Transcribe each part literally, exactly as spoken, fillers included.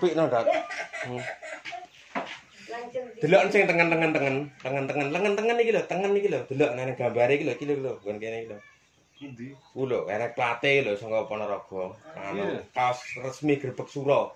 apik no, Dak. Hmm. Delok sing tengen-tengen tengen, tengen-tengen lengen-tengen iki lho, tengen iki lho. Delok nang gambare iki lho, iki lho, nggon kene iki lho. Endi? Ku lho, erek plate lho saka Ponorogo. Anu, kaos resmi Grebeg Suro.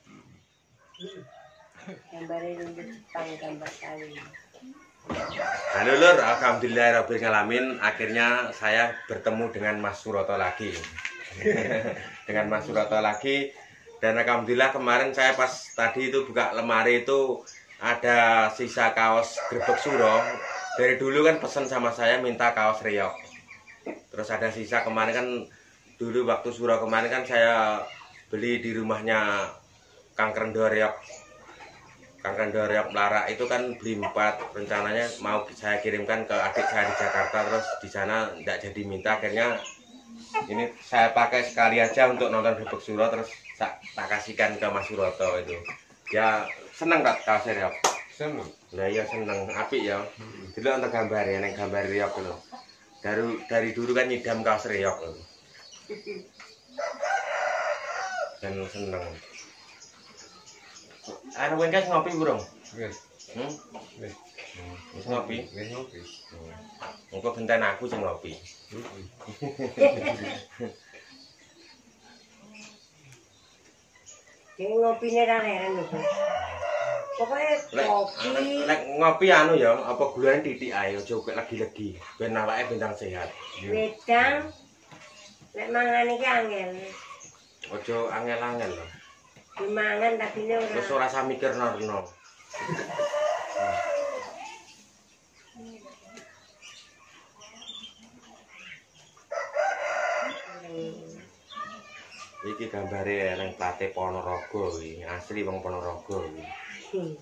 Gambare nunjuk Jepang gambar kali. Halo Lur, alhamdulillahirabbil alamin, akhirnya saya bertemu dengan Mas Suroto lagi. Dengan Mas Suroto lagi, dan alhamdulillah kemarin saya pas tadi itu buka lemari itu ada sisa kaos Grebeg Suro. Dari dulu kan pesan sama saya minta kaos reok. Terus ada sisa kemarin kan dulu waktu Suro kemarin kan saya beli di rumahnya Kang Krendo Reok. Kang Krendo Reok Lara itu kan beli empat, rencananya mau saya kirimkan ke adik saya di Jakarta, terus di sana tidak jadi minta, akhirnya ini saya pakai sekali aja untuk nonton Grebeg Suro, terus tak, tak kasihkan ke Mas Suroto itu. Ya seneng tak kaos Reok. Seneng. Nah iya seneng, apik ya. Dulu untuk gambar ya, neng gambar Reok itu. Dari dari dulu kan nyidam kaos Reok itu. Dan seneng. Anu wengkas ngopi burung? Wis. Hmm? Wis. Wis ngopi. Wis ngopi. Engko genten aku sing ngopi. Heeh. Jadi ngopine ra leren lho. Pokoknya Lek kopi. lek ngopi anu ya, apa gulane titik ae aja kok lagi-legi. Ben awake bentang sehat. Wedang. Lek mangan iki angel. Aja angel-angel lho. Dimangan tapi ne ora. Wis ora usah mikir norno. Iki gambare nang plate Ponorogo iki, asli wong Ponorogo iki. Hmm.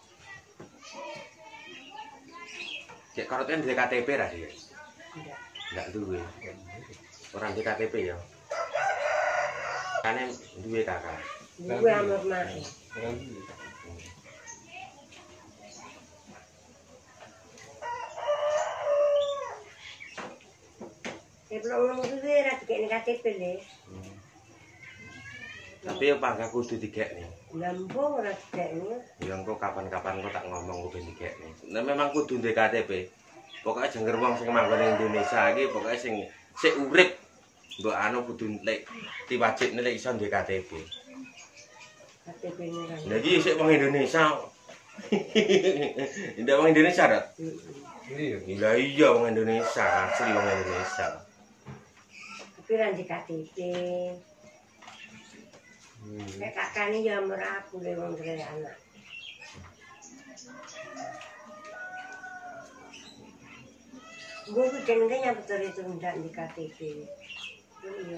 Cek karoten duwe K T P ra dia? Enggak. Enggak duwe. Ora duwe K T P ya. Kane duwe kakak. Gue amur mati. Ora duwe. Ya belum nunggu gue ra dikene K T P le. Tapi ya pangga kudu digekne. Lambung ora dikene. Ya engko kapan-kapan kok tak ngomong kudu digekne. Nah memang kudu duwe K T P. Pokoke jenger wong sing manggon ning Indonesia iki pokoke sing sik urip mbok anu kudu lek diwajibne lek iso duwe K T P. K T P ne ra. Lah iki sik wong Indonesia. Ndak wong Indonesia, Rat. Iya. Lah iya wong Indonesia, asli wong Indonesia. Tapi ra di K T P. Hmm. Nek kakane ya amur aku le wong duwe anak. Gue jenenge yang betul itu ndak di K T P. Iya.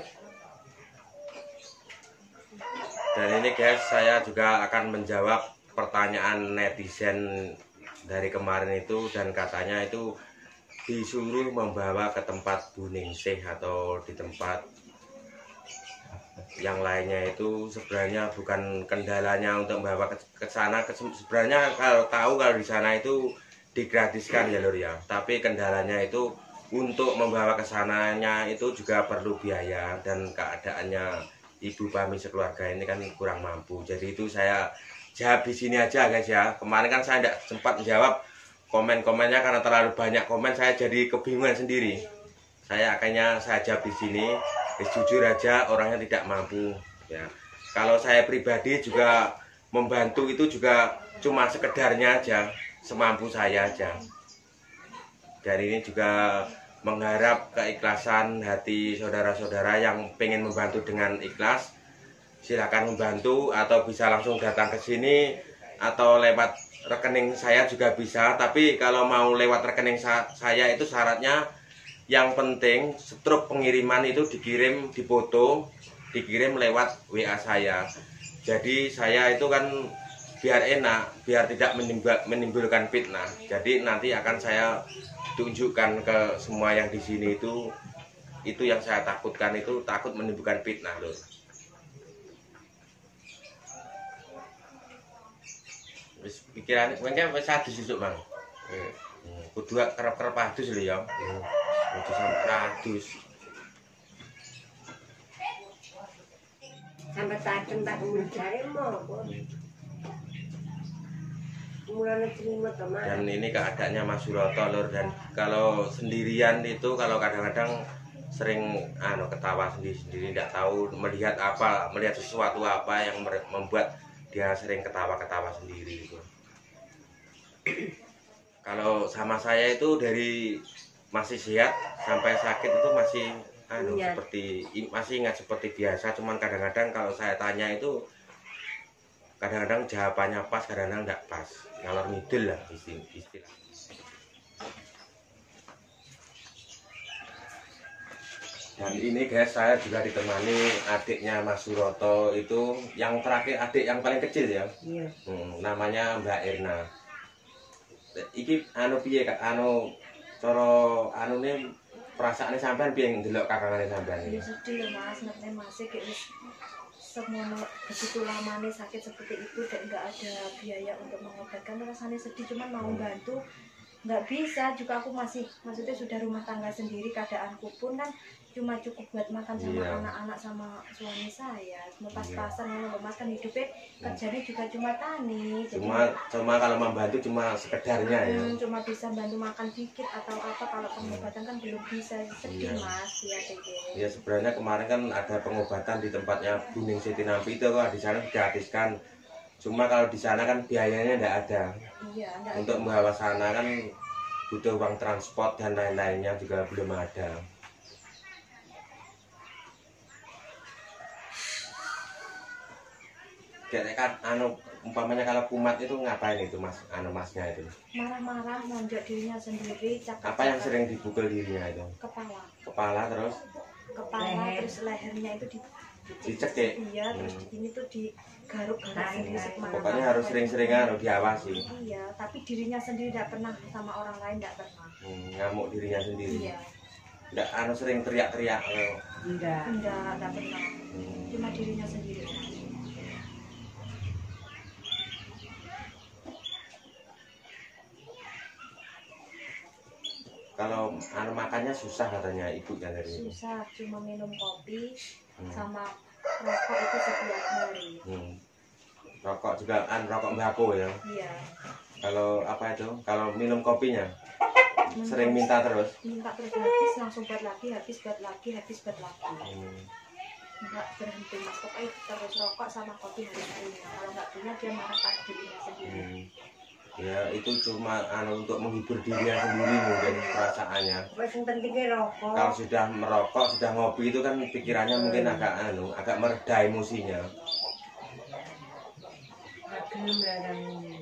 Dan ini guys, saya juga akan menjawab pertanyaan netizen dari kemarin itu, dan katanya itu disuruh membawa ke tempat Buningsih atau di tempat yang lainnya. Itu sebenarnya bukan kendalanya untuk membawa ke, ke sana. Sebenarnya kalau tahu kalau di sana itu digratiskan ya Lur ya. Tapi kendalanya itu untuk membawa ke sananya itu juga perlu biaya, dan keadaannya ibu kami sekeluarga ini kan kurang mampu. Jadi itu saya jawab di sini aja guys ya. Kemarin kan saya tidak sempat menjawab komen-komennya karena terlalu banyak komen, saya jadi kebingungan sendiri. Saya akhirnya saya jawab di sini. Wis jujur aja orangnya tidak mampu ya. Kalau saya pribadi juga membantu itu juga cuma sekedarnya aja, semampu saya aja. Dan ini juga mengharap keikhlasan hati saudara-saudara yang pengen membantu dengan ikhlas. Silakan membantu, atau bisa langsung datang ke sini atau lewat rekening saya juga bisa. Tapi kalau mau lewat rekening sa saya itu syaratnya yang penting struk pengiriman itu dikirim, dipoto, dikirim lewat W A saya. Jadi saya itu kan biar enak, biar tidak menimbulkan fitnah. Jadi nanti akan saya tunjukkan ke semua yang di sini itu, itu yang saya takutkan itu takut menimbulkan fitnah loh. Wis pikiran mengke wis adus sesuk, Bang. Eh. Kudu kerep-kerep adus lho ya. Kudu sampe adus. Sampai tajam tak kemudian jari mau. Mulanya terima teman. Dan ini keadaannya Mas Suroto lur, dan kalau sendirian itu kalau kadang-kadang sering anu ketawa sendiri-sendiri, tidak tahu melihat apa, melihat sesuatu apa yang membuat dia sering ketawa-ketawa sendiri itu. Kalau sama saya itu dari masih sehat sampai sakit itu masih anu Ingat. seperti masih ingat seperti biasa, cuman kadang-kadang kalau saya tanya itu kadang-kadang jawabannya pas, kadang-kadang enggak pas, ngalor ngidul lah istilah. Dan ini guys, saya juga ditemani adiknya Mas Suroto, itu yang terakhir, adik yang paling kecil ya. Iya. Hmm, namanya Mbak Irna. Iki anu piye Kak? Anu cara anune perasaane sampean piye ndelok kakangane sampean Ya iki? sedih ya Mas, ngerti Mas kayak wis semono begitu lamanya sakit seperti itu dan nggak ada biaya untuk mengobatkan, rasanya sedih, cuman mau bantu nggak bisa juga. Aku masih maksudnya sudah rumah tangga sendiri, keadaanku pun kan cuma cukup buat makan sama Iya. anak-anak sama suami saya, mau Iya. pas-pasan ngono Mas, kan hidupnya kerjanya juga cuma tani, jadi Cuma cuma kalau membantu cuma sekedarnya ya. Hmm, cuma bisa bantu makan dikit atau apa, kalau pengobatan kan belum bisa. Sedih Iya. Mas, ya kayak Ya sebenarnya kemarin kan ada pengobatan di tempatnya Buning Siti Nampi itu kok di sana digratiskan. Cuma kalau di sana kan biayanya enggak ada. iya enggak Untuk membawa sana kan butuh uang transport dan lain-lainnya juga belum ada. Kayak kan anu umpamanya kalau kumat itu ngapain itu Mas, anu Masnya itu? marah-marah, nonjok dirinya sendiri, cakap Apa yang sering dipukul dirinya itu? kepala Kepala terus kepala Leher. terus lehernya itu di dicekik. iya, terus Hmm. di- ini tuh digaruk-garuk Tarik, sendiri tarik. semangat. Pokoknya harus sering-sering anu diawasi. Iya, tapi dirinya sendiri tidak pernah, sama orang lain tidak pernah. Hmm, ngamuk dirinya sendiri. Iya, Enggak anu sering teriak-teriak. eh. Enggak. enggak, enggak pernah, Hmm. cuma dirinya sendiri. Kalau anu makannya susah katanya ibunya dari itu. Susah, cuma minum kopi Hmm. sama rokok itu setiap hari. Hmm. Rokok juga an rokok mbako ya. Iya. Kalau apa itu? Kalau minum kopinya Minum sering kopi, minta terus. minta terus, habis langsung buat lagi, habis buat lagi, habis buat lagi. Hmm. Enggak berhenti Mas, pokoknya terus rokok sama kopi harus punya. Kalau nggak punya dia marah pada dirinya sendiri. Hmm. Ya itu cuma anu untuk menghibur dirinya sendiri mungkin perasaannya. Wes sing pentingnya rokok. Kalau sudah merokok, sudah ngopi itu kan pikirannya mungkin agak anu, agak mereda emosinya. Gelem lah kan.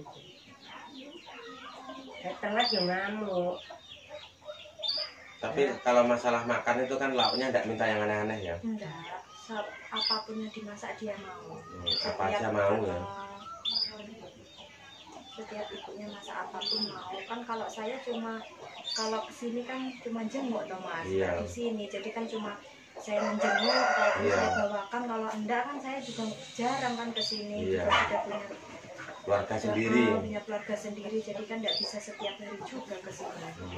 Telat yo ngamuk. Tapi kalau masalah makan itu kan lauknya enggak minta yang aneh-aneh ya. Enggak, se- apapun yang dimasak dia mau. Hmm, apa aja mau ya. Setiap ibunya masak apapun mau. Kan kalau saya cuma kalau kesini kan cuma jenguk toh Mas, Iya. di sini. Jadi kan cuma saya menjenguk, kalau Iya. saya bawakan, kalau enggak kan saya juga jarang kan kesini. Iya. Juga sudah punya Keluarga sendiri. Ah, punya keluarga sendiri, jadi kan nggak bisa setiap hari juga kesini. Hmm.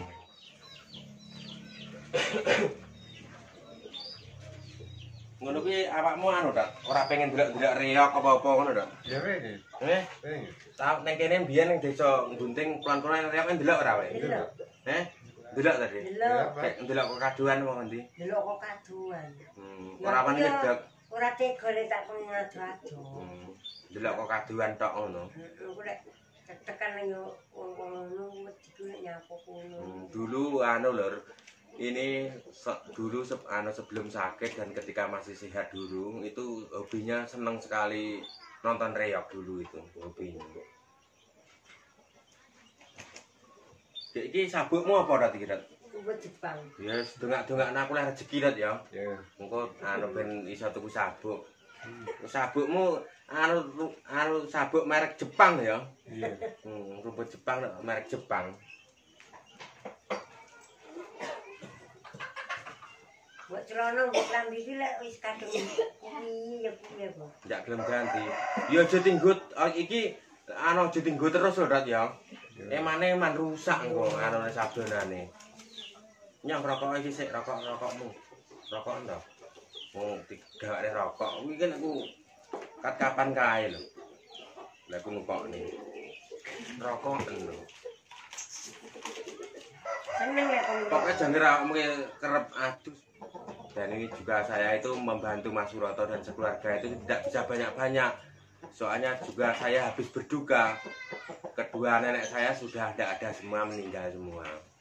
Ngono kuwi awakmu anu tak ora pengen delok-delok reok apa-apa ngono tak? Ya pengen, Eh, pengen. tau ning kene mbiyen ning desa Gunting pelan-pelan reok ndelok ora wae? Delok. Eh, ndelok tadi. Delok. Kayak ndelok kok kaduan apa ngendi? Delok kok kaduan. Hmm, ora wani nyedek. Ora tega nek tak pengen adu-adu. Hmm, ndelok kok kaduan tok ngono. Aku lek tekan yo wong-wong ngono wedi ku nek nyapu kono. Hmm, dulu anu lur, ini se- dulu se- anu sebelum sakit dan ketika masih sehat dulu itu hobinya seneng sekali nonton reok dulu itu hobinya. Dek iki sabukmu apa rat iki rat? Kuwi Jepang. Ya dongak-dongakna aku lah rezeki rat ya. Ya. Engko anu ben iso tuku sabuk. Sabukmu anu anu sabuk merek Jepang ya. Iya. Hmm, rumput Jepang merek Jepang. Buat celana mbok klambi iki lek wis kadung kuwi ya kuwi apa. Ndak gelem ganti. Ya aja tinggut oh, iki anu aja tinggut terus lho Rat ya. Emane man rusak engko anune sabunane. Nyang rokok iki sik rokok-rokokmu. Rokok ndak. Wong digawake rokok kuwi kan aku kat kapan kae lho. Lah aku ngkokne. Rokok lho. Seneng ya kamu. Pokoknya jangan awakmu kerep adus. Dan ini juga saya itu membantu Mas Suroto dan sekeluarga itu tidak bisa banyak-banyak. Soalnya juga saya habis berduka. Kedua nenek saya sudah tidak ada semua, meninggal semua.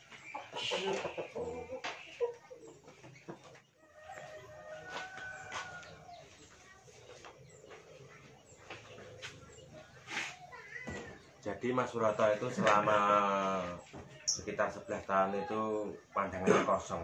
Jadi Mas Suroto itu selama sekitar sebelas tahun itu pandangannya kosong.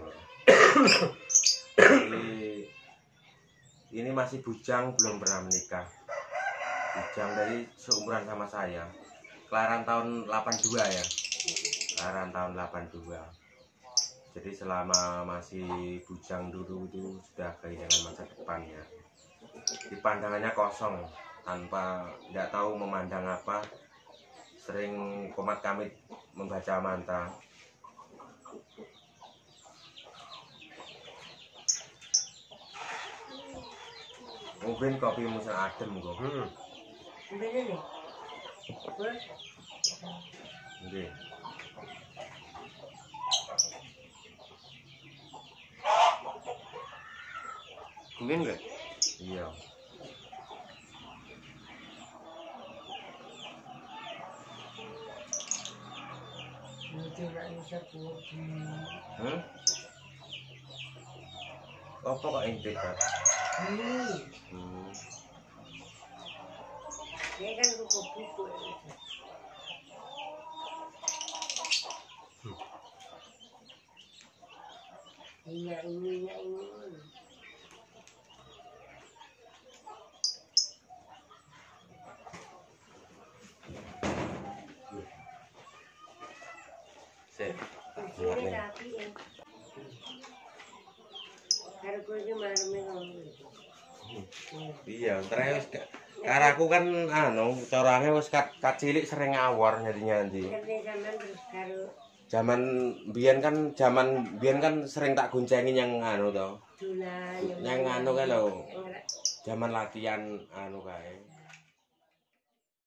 Jadi, ini masih bujang, belum pernah menikah. Bujang dari seumuran sama saya. Kelahiran tahun delapan puluh dua ya. Kelahiran tahun delapan puluh dua. Jadi selama masih bujang dulu itu sudah kehilangan masa depannya. Di pandangannya kosong, tanpa tidak tahu memandang apa. Sering komat kami membaca mantra. Mungkin kopi musim adem kok. Hmm. Bener nih. Bos. Nggih. Mungkin enggak? Iya. Tidak bisa kopi. Hmm? Apa kok intik kan? Hmm. Hmm. Dia kan buku-buku. Iya ini, iya ini. Sip. Ini rapi ya. Harganya marme ngomong. Iya, terus karena aku kan anu corangnya wis kat, kat cilik sering ngawur nyadinya nanti. Kerja zaman terus karo Zaman biyen kan zaman biyen kan sering tak goncengin yang anu to. Dulan Yang anu kae lho. Zaman latihan anu kae.